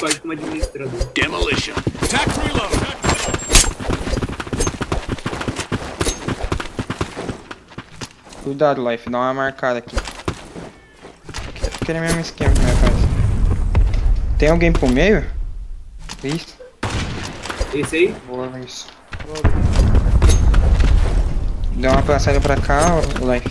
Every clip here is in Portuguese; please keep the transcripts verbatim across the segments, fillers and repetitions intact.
Discord como administrador. Demolition. Attack reload. Cuidado, Life, dá uma marcada aqui. Aquele mesmo esquema que me faz. Tem alguém pro meio? Isso. Esse aí? Boa, isso. Deu uma passada pra cá, Life.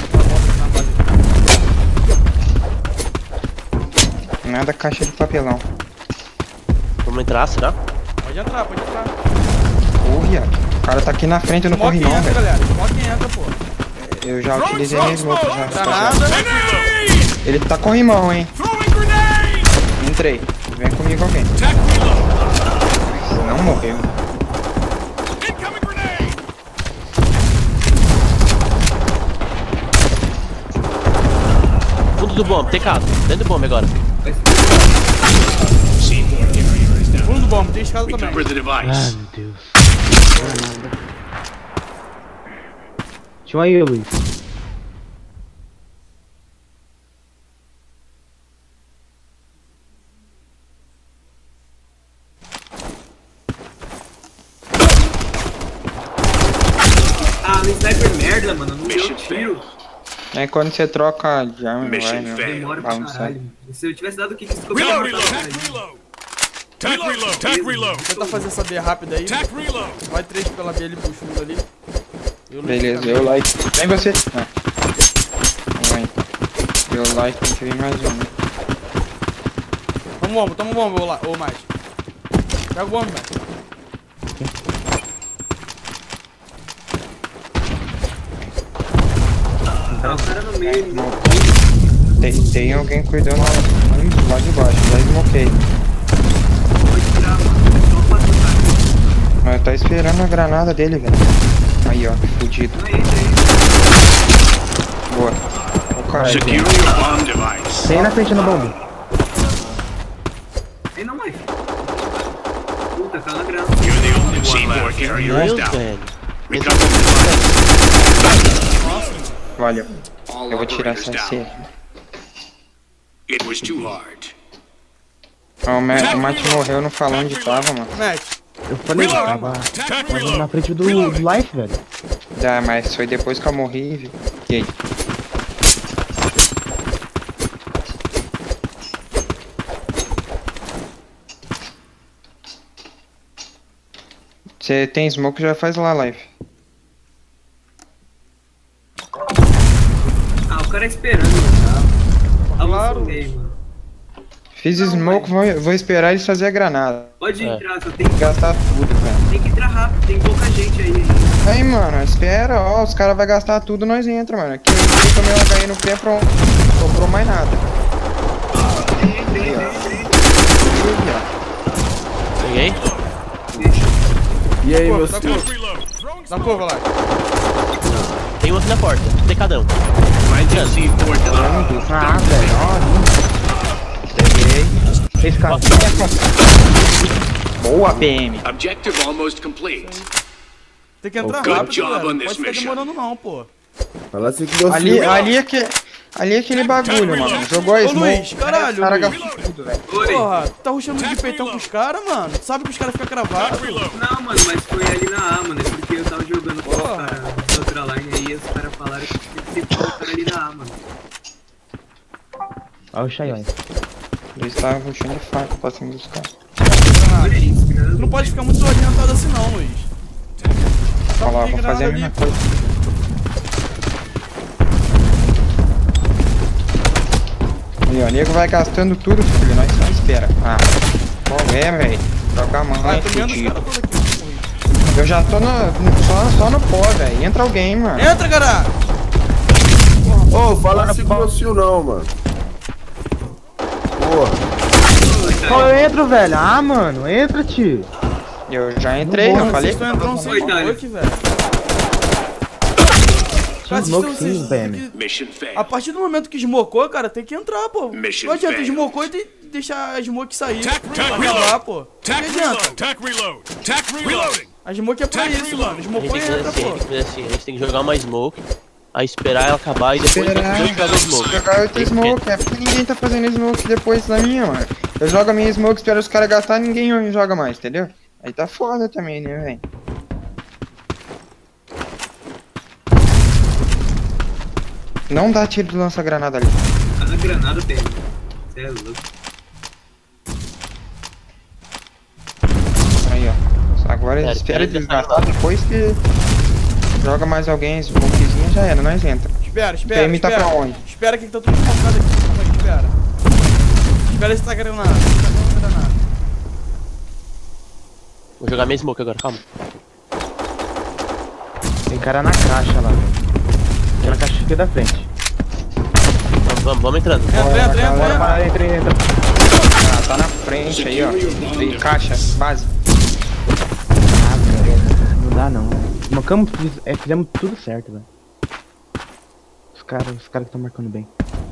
Nada caixa de papelão. Vamos entrar, será? Pode entrar, pode entrar. Ô, viado. O cara tá aqui na frente, eu não corri não, velho. Galera, quem entra, pô. Eu já utilizei minha smoke já. Granada. Ele tá com rimão, hein. Entrei. Vem comigo alguém. Não morreu. Fundo do bomb, tecado. Dentro do bomb agora. Fundo do bomb, tem escada também. Ai, meu Deus. Tinha um aí, Luiz. Ah, no sniper merda, mano. Não deu tiro. É quando você troca de arma, não vai, meu. Demora pra Balançar. caralho. Se eu tivesse dado o kick, esse Reload, reload. Attack reload. Attack reload. Attack reload. Tenta fazer essa B rápida aí. Attack reload. Vai três pela B ali pro fundo ali. Eu Beleza, eu like. Vem você. Ah. Vai. Eu like, tem que vir mais um. Toma um bombo, toma um bombo, ou, lá, ou mais. Pega o bombo, velho. Tá o cara no meio. Tem, tem alguém cuidando lá de baixo, já smokei. Pode tirar, mano. Só pra tocar. Mas tá esperando a granada dele, velho. Aí, ó, fudido. Não entra aí. Boa. O cara. Secure your bomb device. Tem na frente no bombe. Aí não vai. Puta, cala a grana. You're the only one left. Carrier is Meu down. velho. Recover the device. Valeu. All Eu vou tirar operators essa down. C. It was too hard. Ó, o Ma- o Matt morreu, não falou onde tava, mano. Matt, Eu falei que tava, Attack tava na reload. frente do, do Life, velho. Dá, mas foi depois que eu morri, viu? E aí? Você tem smoke, já faz lá, Life. Ah, o cara é esperando, tá? Claro. Avançou meio, mano. Fiz smoke, vou, vou esperar eles fazer a granada. Pode É. entrar, só tem que, Gastar tudo, velho. tem que entrar rápido, tem pouca gente aí. Aí, mano, espera, ó, os caras vão gastar tudo, nós entra, mano. Aqui eu tomei um H I no pé, pronto. Não sobrou mais nada. Entrei, entrei, entrei, entrei. Peguei. e aí, meu Attack reload. Throwing Dá curva lá. Tem outro na porta. Decadão. Find your C four device. Ah, velho, ó. Peguei. Fez cara. Boa, P M. Objective almost complete. Tem que entrar Good rápido, job velho. on Não this pode ficar mission. demorando não, pô. Fala assim que deu Ali, ali é que... Ali é aquele bagulho, mano. Jogou a Ô, smoke. Luiz, caralho, Os caras Luiz. gastou tudo, velho. Oi. Porra, tá rushando de peitão com os caras, mano. Tu sabe que os caras ficam cravados. Reload. Não, mano, mas foi ali na A, mano. É porque eu tava jogando com os Porra. caras da outra line aí os caras falaram que tinha que ter cara ali na A, mano. Olha o Cheyenne. Eles estavam puxando de faca pra cima dos caras. Olha isso, cara. Tu não pode ficar muito orientado assim não, Luiz. Olha lá, tem vou fazer a granada mesma ali. coisa. E ó, o nego vai gastando tudo, filho. Nós só espera. Ah, qual é, velho? Troca a mão, Ah, hein, tô vendo os fudido. caras todos aqui. Luiz. Eu já tô no, só, só no pó, velho. Entra alguém, mano. Entra, cara! Ô, fala assim com o não, mano. Porra. Qual eu entro, velho? Ah, mano, entra, tio. Eu já entrei, Não, eu falei. Vocês estão entrando sem Coitado. smoke, velho. Cara, vocês Smoke estão- sim, vocês- P M. tem que- Mission A failed. partir do momento que smocou, cara, tem que entrar, pô. Mission Não adianta, failed. smocou e tem- deixar a smoke sair. Attack Pra reload. acabar, pô. Não Attack adianta. reload. Attack reload. Attack reloading. A smoke é pra Attack isso, reload. mano. A gente Smocou tem e que fazer entra, assim, a pô. gente tem que fazer assim. A gente tem que jogar uma smoke, aí esperar ela acabar e depois Esperar. jogar o smoke. Jogar outro smoke, é porque ninguém tá fazendo smoke depois da minha, mano. Eu jogo a minha smoke, espero os caras gastar, ninguém joga mais, entendeu? Aí tá foda também, né, velho? Não dá tiro de lança-granada ali. Cada granada tem. Você é louco. Aí, ó. Agora Sério, espera sério, desgastar, depois que joga mais alguém, smokezinha já era, nós entra. Espera, O espera, P M tá espera. pra onde? Espera que tá tudo focado aqui. Calma aí, espera. Espera esse tá granada. Tá granada. Vou jogar minha smoke agora, calma. Tem cara na caixa lá, velho. Tem na caixa aqui da frente. Vamos, vamos, vamos entrando. Entra, entra, entra, Bora, entra. para, entra, entra. Ah, tá na frente aí, ó. Aí, caixa, base. Ah, velho. Não dá não. Marcamos, é, fizemos tudo certo, velho. Os caras os caras que estão marcando bem.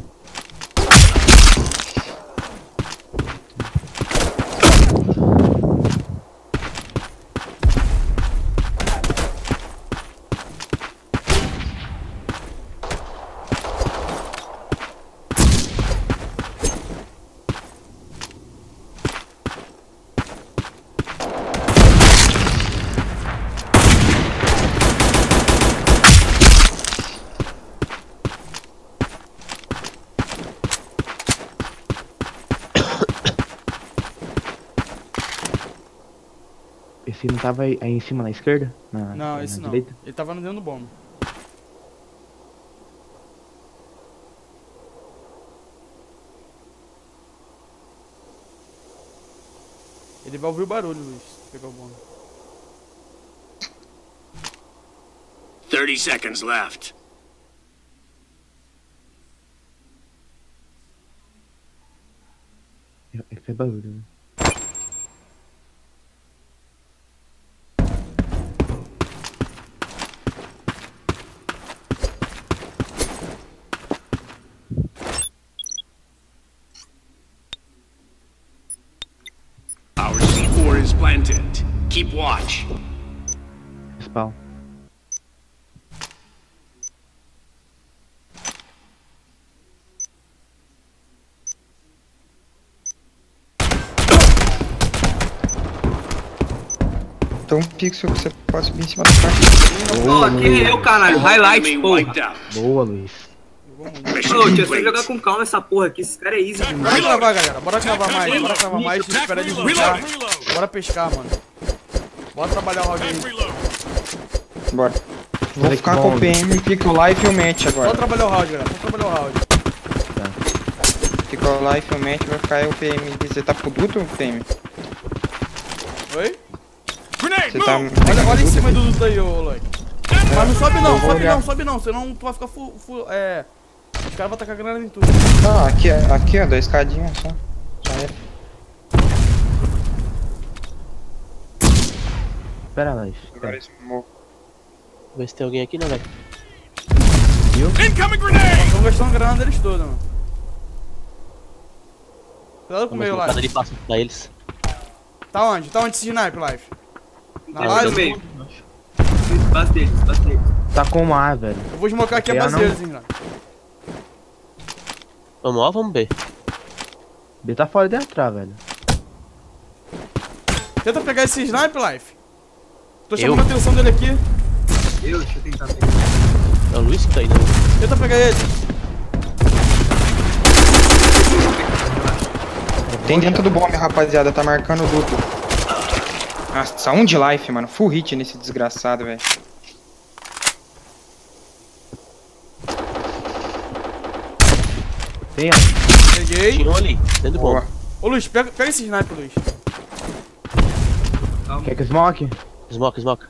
Esse não tava aí, aí em cima na esquerda? Na, Não, na esse não. direita? Ele tava dentro do bomba. Ele vai ouvir o barulho, Luiz. Pegar o bomba. thirty seconds left. Ele fez barulho, né? Our C four is planted. Keep watch. Spawn. Então um pixel que você pode subir em cima da caixa. Ó, quem é eu, caralho? Highlight, Enemy porra. wiped out. Boa, Luiz. Mission Ô, deixa eu só complete. jogar com calma essa porra aqui. Esse cara é easy Bora demais. gravar, galera. Bora gravar mais. Bora gravar mais. Espera eles lutar. Reload, reload. Bora pescar, mano. Bora trabalhar o round aí. Tac reload. Bora. Vou Olha ficar que com bom, o P M, fica o life e o match Só agora. trabalhar o round, galera. Só trabalhar o round. Fica o life e o match, vai ficar o P M. Você tá com duto, P M? Oi? Grenade, Você tá... move. Olha, olha em cima do duto aí, ô Loik. Mas não sobe não, Eu vou sobe olhar. não, sobe não. Senão tu vai ficar full, full, é... Os caras vão tacar granada em tudo. Ah, aqui, aqui ó, da escadinha só. Já era. Espera, Luiz. Agora esse mo- Ver se tem alguém aqui, né, velho? Incoming grenade. Estão gastando grana deles toda, mano. Cuidado com o Vamos meio colocar lá. ali fácil pra eles. Tá onde? Tá onde esse snipe, Life? Na Tá no base? meio. Espaço dele, espaço dele. Tá com um A, velho. Eu vou desmocar aqui a Eu base não. deles, hein, Life. Vamos A ou vamos B? B tá fora de entrar, velho. Tenta pegar esse snipe, Life. Tô Eu? chamando a atenção dele aqui. Eu, deixa eu tentar pegar. É o Luiz que tá aí, né? Tenta pegar ele. Tem dentro do bombe, rapaziada, tá marcando o duto. Nossa, um de life, mano. Full hit nesse desgraçado, velho. Tem, ó. Peguei. Tinha um ali, dentro do Boa. bomb. Ô, Luiz, pega, pega esse snipe, Luiz. Quer que smoke? Smoke, smoke.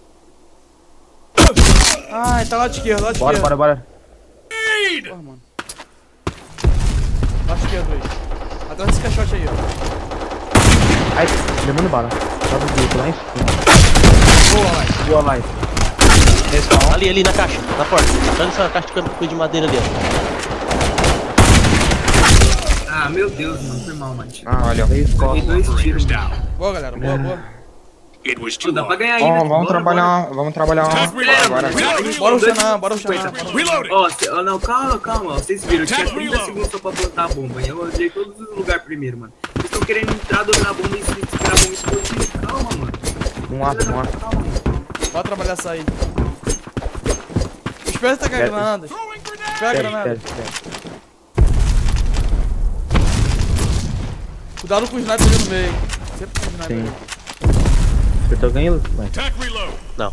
Ai, tá lá de esquerda, lá de Bora, esquerda. bora, bora. Porra, mano. Lá de esquerda, Luiz. Atrás desse caixote aí, ó. Ai, levando bala. Sobe o bico lá em cima. Boa, Life. Boa, Life. Respawn. Ali, ali na caixa, na porta. Olha essa caixa de coisa de madeira ali, ó. Ah, meu Deus, mano. Foi mal, mano. Ah, olha, ó. Três Tem costas. dois tiros. Operators down. Boa, galera. Boa, boa. It was Pô, too dá pra hard. ganhar Ó, ainda. vamos Bora, trabalhar, vamos trabalhar Tac uma... reload. agora. Tac reload. Bora o Dois Xanan, bora o cinquenta. Xanan. bora o Reloading. Ó, cê- ó, não, calma, calma. ó, Vocês viram, eu tinha Tac trinta reload. segundos só pra plantar a bomba. E eu olhei todos os lugares primeiro, mano. estão querendo entrar do na bomba e se segurar a bomba explodir. Calma, mano. Um A, um A. Calma. Bora trabalhar essa aí. Espera se tá com a Espera. granada. Espera a Espera, granada. espera, espera. Cuidado com o sniper ali no meio. Sempre com o sniper Sim. ali. Apertou alguém, Lu? Vai. Attack reload. Não.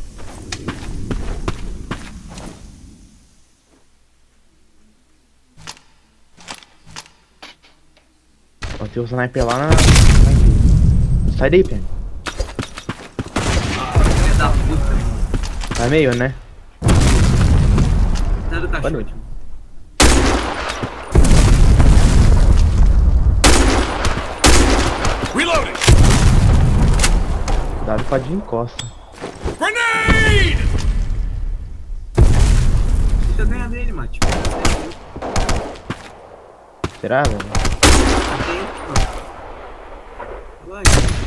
Ó, tem o sniper lá na... Sai daí, Pen. Filha da puta, mano. Tá meio, né? Sai do Boa cachorro. noite. Reloading. Cuidado com a de encosta. Grenade. Tenta ganhar dele, mate. Será, velho? Não tem, mano. Vai.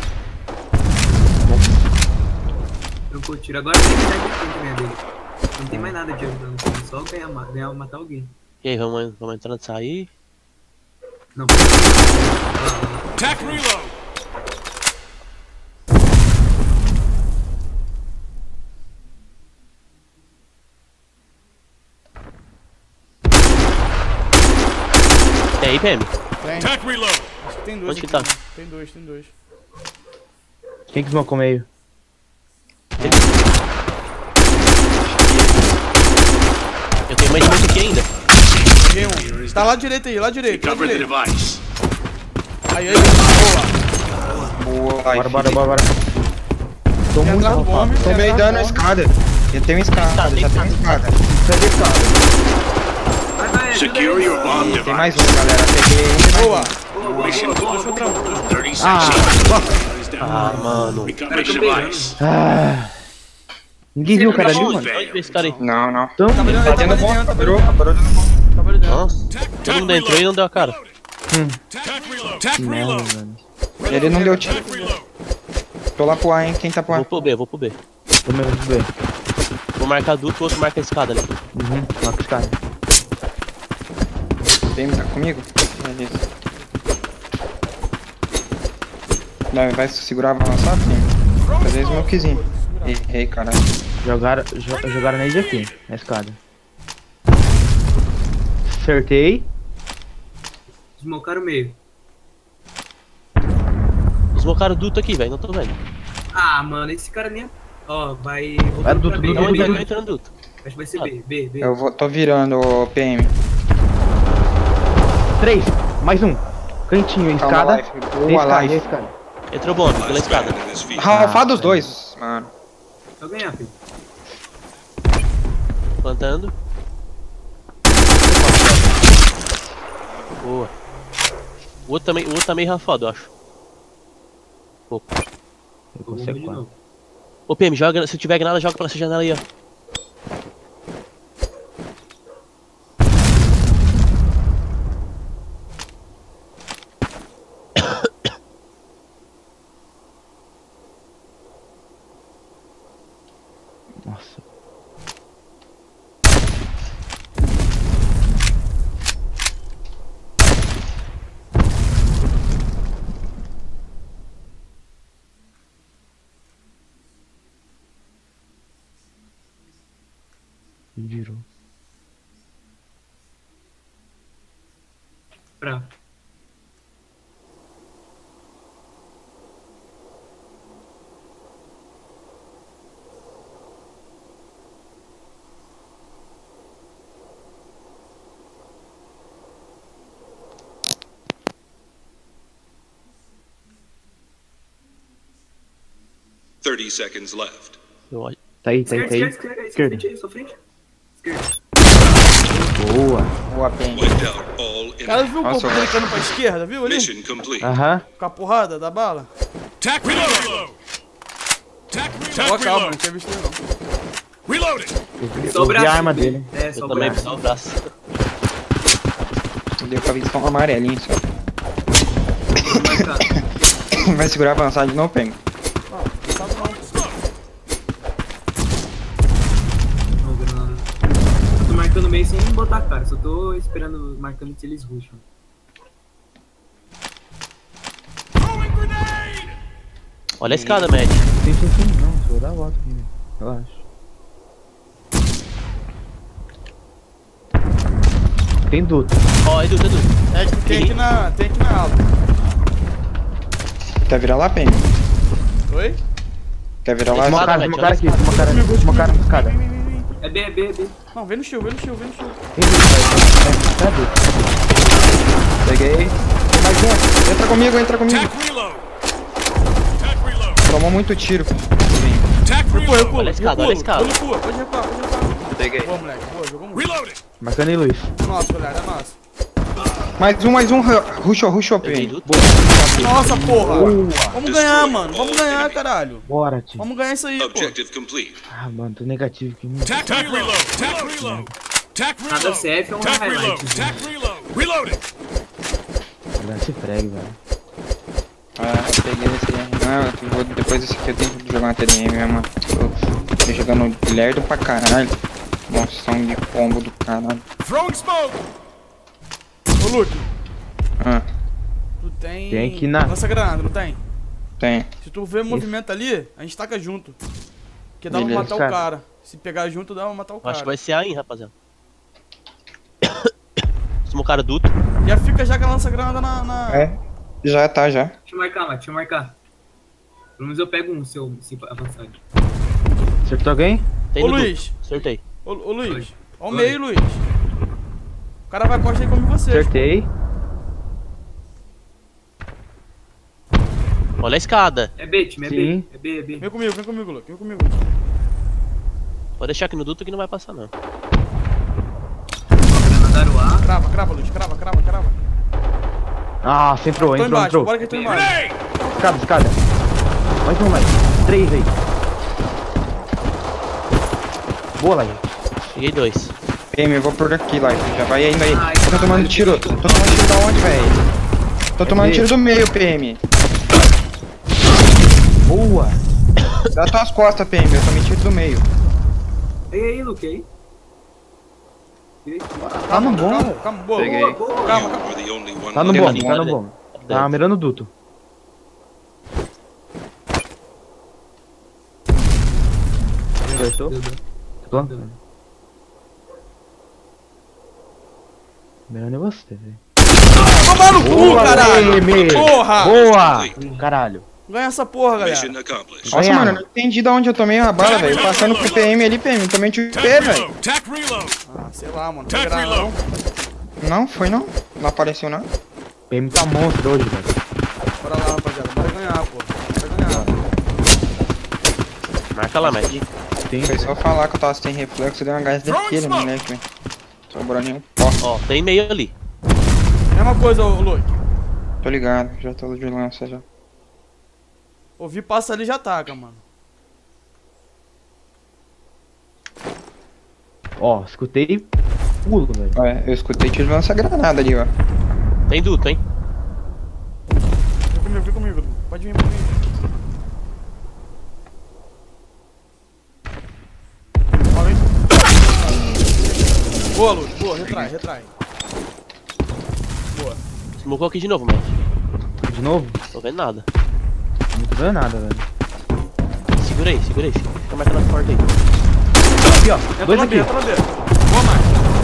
Trancou o tiro. Agora tem que ganhar dele. Não tem mais nada de ajudando. Só ganhar, ma- ganhar matar alguém. E aí, vamos, vamos entrar nessa aí. Não. Attack reload. E aí, P M? Tem. Attack reload. Acho que tem dois Onde que aqui, tá? né? Tem dois, tem dois. Quem que smocou meio? Eu tenho mais muito aqui ainda. Peguei um. Tá lá direito aí, lá direito. Lá Cover the direito. device. Aí, aí. Boa. Boa, Bora, life. bora, bora, bora. Tô Tem muito atrás do bombe. rafado. tem Tomei atrás do dano na bombe. escada. Eu tenho escada, já tenho escada. Sai da escada. Vai, vai, ajuda Secure aí. your bomb Tem mais device. um, galera. Peguei um. tem mais Boa. Boa, boa, Mission boa, boa, closed. boa, boa. thirty Ah, seconds. Ah, mano. Recover the Pera que eu device. Ah. Ninguém viu o cara ali, mano? Onde vê esse cara aí? um. Não, não. Então, Tá brilhando, Tá tá dentro do brilhando, bomba, tá parou, brilhando. parou dentro do bomba. Tá brilhando. Nossa, Attack, todo attack mundo entrou e não deu a cara. Attack reload. Attack merda, reload. mano. Ele não deu tiro. Attack reload. Tô lá pro A, hein? Quem tá pro A? Vou pro B, vou pro B. Tô mesmo ver. Vou marcar duto, o outro marca a escada ali. Uhum, marca os caras. Vem tá comigo? Beleza. Não, vai segurar, vai avançar? Sim. Fazer smokezinho. Errei, caralho. Jogaram, jo jogaram nele aqui, na escada. Acertei. Desmocaram o meio. Desmocaram o duto aqui, velho. Não tô vendo. Ah, mano, esse cara nem... Ó, vai... Vai, voltando Dudu, pra B. Dudu, Onde é que Dudu. eu entro no duto? Acho que vai ser B, B, B. Eu vou, tô virando o P M. Três, mais um. Cantinho, Calma, escada. life. E Boa, escada, e life. escada. Entrou bomba, pela escada. Ralfar dos dois, mano. Só ganhar, filho. Plantando. Boa. O outro também, o outro tá meio rafado, eu acho. Pouco. Eu Vou consigo de quatro. novo. Ô P M, joga, se tiver granada, joga pela essa janela aí, ó. Nossa. Virou. Pra... thirty seconds left. Eu olho. Tá aí, tá aí, Esquerda, tá aí. esquerda, esquerda, Esquerda. esquerda, sua frente aí, sua frente. Esquerda. Boa. Boa, P M. Wiped out all O cara viu o Nossa, corpo clicando pra esquerda, viu ali? Mission complete. Aham. Com a porrada da bala. Attack reload. Attack Boa, attack calma, não reload. tinha visto ele não. Reloading. Só o Eu vi braço. a arma dele. É, só Eu o também, braço. só o braço. Deu pra ver só um amarelinho só. Marcado. Vai segurar avançado de novo, P M. Sabe não. Não, granada. Eu tô marcando meio sem botar a cara, só tô esperando, marcando se eles rusham. Olha a escada, Matt. Sim, sim, sim. Não, só vou dar a volta aqui, velho. Relaxa. Tem duto. Ó, Edu, Edu. É, tem aqui na, tem aqui na aula. Quer virar lá, P M? Oi? Quer virar lá? Uma Escada, cara, Matt, uma olha cara a aqui, uma cara, uma cara na escada. Vem, vem, vem, vem. É B, é B, é B. Não, vem no shield, vem no shield, vem no shield. Tem duto, vai. Tá duto. Peguei. Tem mais um. Entra comigo, entra comigo. Tac reload. Tac reload. Tomou muito tiro. Sim. Tac Recua, reload. recua, Olha a escada, olha a escada. Recua, pode recuar, pode recuar. Peguei. Boa, moleque, boa, jogou muito. Reloading. Marcando aí, Luiz. Nossa, galera, é nosso. Mais um, mais um. Rushou, rushou, P Peguei M. duto. Nossa, porra. Vamos ganhar, mano. Vamos ganhar, caralho. Bora, tio. Vamos ganhar isso aí, pô. Objective complete. Ah, mano, tô negativo aqui. Tac tac reload. Tac reload. Tac Cada reload. C F é um Tac reload. highlight. Tac reload. Reloading. Dá esse frag, velho. Ah, peguei esse aí. Ah, eu vou, depois desse aqui eu tenho que jogar uma T D M mesmo. Tô, tô jogando lerdo pra caralho. Noção de combo do caralho. Throwing smoke. Ô, Luke, Ah, tu tem... Tem aqui na- Lança granada, não tem? tem. Se tu vê movimento ali, a gente taca junto. Porque dá pra Beleza, matar o cara. cara. Se pegar junto, dá pra matar o cara. Acho que vai ser aí, rapaziada. Smocaram duto. Já fica já com a lança granada na... na... É, já tá, já. Deixa eu marcar, Matt, deixa eu marcar. Pelo menos eu pego um se eu se avançar. Acertou alguém? Tem Ô, no duto. Luiz. Acertei. Ô, ô Luiz. Oi. Ó o Oi. meio, Luiz. O cara vai costa aí como você. Acertei. Olha a escada. É B, time, é Sim. B. É B, é B. Vem comigo, vem comigo, Luke. Vem comigo. Pode deixar aqui no duto que não vai passar, não. Granadaram A. Crava, crava, Luiz. Crava, crava, crava. Ah, você entrou, Tô entrou, embaixo, entrou. bora que eu tô embaixo. Grenade. Escada, escada. Mais um, mais. Três aí. Boa, lá, gente. Peguei dois. P M, eu vou por aqui, lá. Já vai indo aí. Ai, Tô tomando caralho, tiro. que Tô tomando tiro da onde, velho? Tô tomando B. tiro do meio, P M. Boa. Dá tuas costas, P M. Eu tomei tiro do meio. Ei, aí, Luke, aí. Tá no bom, Calma, velho. calma, boa. Peguei. Boa, boa. Calma, calma. You're the only one. Tá no Deu bom, ali, tá no deu bom. ali. Tá mirando o duto. Acertou? Deu, deu. Acertou? Mirando em você, velho. Toma no cu, Boa, caralho. P M. Porra. Boa! Caralho. Ganha essa porra, galera. Mission accomplished. Nossa, Ganhamos. mano, eu não entendi de onde eu tomei a bala, velho. Passando pro P M ali, P M. Tomei tiro de Tac pé, velho. reload. Tac reload. Ah, sei lá, mano. Tac Não reload. Não, foi não. Não apareceu não. P M tá monstro hoje, velho. Bora lá, rapaziada. Bora ganhar, pô. Bora ganhar. Marca lá, Matt. Tem. Foi só falar que eu tava sem reflexo, deu uma gás daquele, moleque, velho. Sobrou nenhum pó. Ó, tem meio ali. Mesma coisa, ô Luke. Tô ligado, já tô de lança já. Ouvi passa ali e já ataca, mano. Ó, escutei pulo, velho. Olha, eu escutei tiro de lança-granada ali, ó. Tem duto, hein? Vem comigo, vem comigo. Luke. Pode vir, pode vir. Ó, vem. Boa, Luke. Boa, retrai, retrai. Boa. Smocou aqui de novo, Matt. De novo? Tô vendo nada. Não tô vendo nada, velho. Segura aí, segura aí. Fica, fica marcando a porta aí. Aqui, ó. Entra Dois na aqui. B, entra na B. Boa, Mike.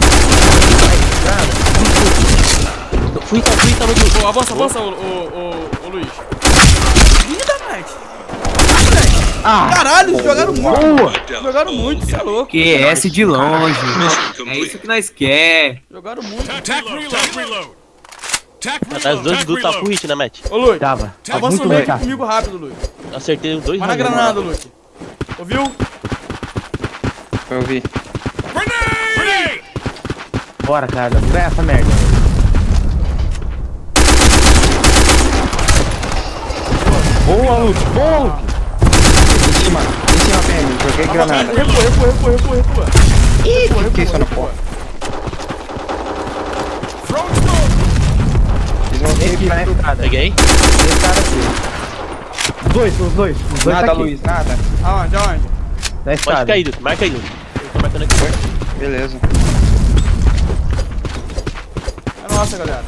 Fui, tá, fui, tá no duto. Boa, avança, avança, ô, ô, ô, ô Luiz. Vida, Mike. Ah! Caralho, jogaram muito. Boa! Jogaram muito, você é louco. Q S de longe. Mission É isso complete. que nós quer. Jogaram muito. Tac reload. Tac reload. Tac Atrás dos reload. dois Tac do duto tá full reload. hit, né, Matt? Ô, Luke. Tava. Tá Avança muito no meio bem, cara. comigo rápido, Luke. Acertei os dois Vai na rounds, granada, mano. Luke. Ouviu? Eu vi. Grenade. Grenade. Bora, cara. Vamos ganhar essa merda. Boa, Luke. Boa, Luke. Em cima, em cima, P M. Joguei granada. Recua, recua, recua, recua, recua. Ih, fiquei só no pó. Throwing smoke. Desmontei Aqui, pra na escada. Peguei. Esse cara aqui. Os dois, os dois. Os dois Nada, tá aqui. Luiz, nada. Aonde, aonde? Na Pode escada. ficar aí, duto. Marca aí, duto. Eu tô marcando aqui. Beleza. É nossa, galera.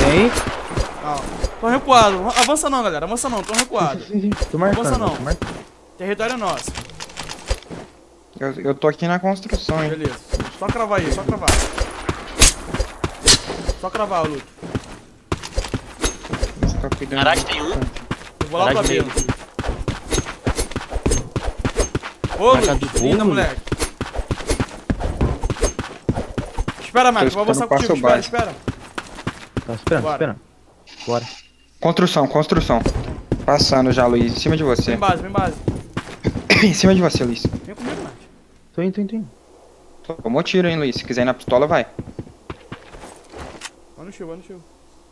Tem. Ó, tô recuado. Avança não, galera. Avança não, tô recuado. Sim, sim, tô marcando. Avança não. tô marcando. Território é nosso. Eu, eu tô aqui na construção, hein. Beleza. Só cravar aí, só cravar. Só cravar, Luke. Você tá cuidando. Garagem tem um. Eu vou lá pra Garagem B. tem Ô, Marca Luke. do Linda, bolo. moleque. Espera, Max. Tô Vou avançar escutando contigo. passo Espera, baixo. espera. Tá esperando, tô Bora. esperando. Bora. Construção, construção. Passando já, Luiz. Em cima de você. Vem base, vem base. Em cima de você, Luiz. Vem comigo, Max. Tô indo, tô indo, tô indo. Tomou tiro, hein, Luiz. Se quiser ir na pistola, vai. Vai no shield, vai no shield.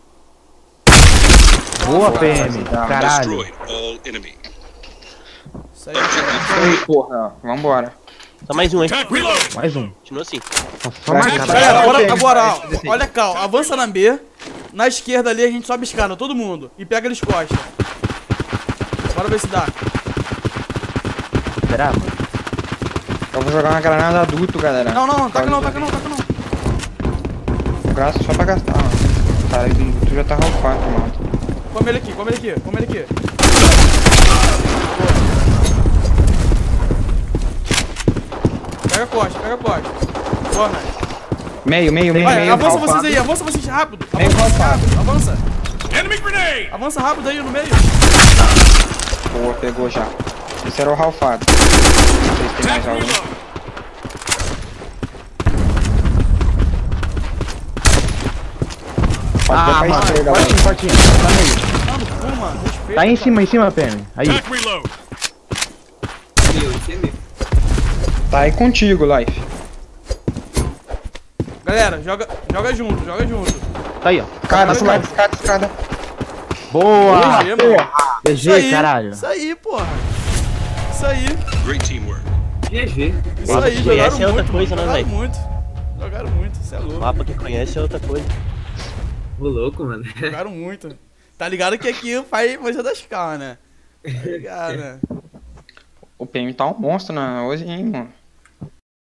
Boa, P M. Destroyed Caralho. Destroyed all enemy. Isso aí. Ei, porra. Vambora. Só mais um, hein? Attack reload. Mais um. Continua assim. Só, só Vai, marcar. Galera, Vai, agora, vai, agora vai, ó, vai, vai. olha cá, ó, avança na B. Na esquerda ali a gente sobe escada, todo mundo. E pega eles costas. Bora ver se dá. Será, mano? Eu vou jogar uma granada adulto, galera. Não, não, taca Pode não, usar. taca não, taca não. Eu gasto só pra gastar, mano. Cara, tu já tá round quatro, mano. Come ele aqui, come ele aqui, come ele aqui. Pega a costa, pega a costa. Boa, Max. Meio, meio, meio, Vai, meio. avança round vocês quatro. aí, avança vocês rápido. Meio Avança vocês round rápido, avança. Enemy grenade. Avança rápido aí no meio. Boa, pegou já. Esse era o Ralfado. Não sei se tem mais Attack algum. reload. Pode Ah, ver pra mano. esquerda, galera. Fortinho, fortinho. Tá meio. Mano, puma, respeita. Tá aí em cara. cima, em cima, P M. Aí. Attack reload. Meu, esse é meu. Tá aí contigo, Life. Galera, joga, joga junto, joga junto. Tá aí, ó. Escada, Vai, escada, vai. escada, escada. Boa! G G, mano. G G, caralho. Isso aí, porra. Isso aí, Great teamwork. G G. isso aí, que jogaram conhece é outra muito, coisa, né, jogaram velho? muito. Jogaram muito, isso é O louco. mapa que conhece é outra coisa. Ô, louco, mano. Jogaram muito. Tá ligado que aqui o pai manja das calmas, né? Tá ligado, né? O P M tá um monstro na hoje, hein, mano.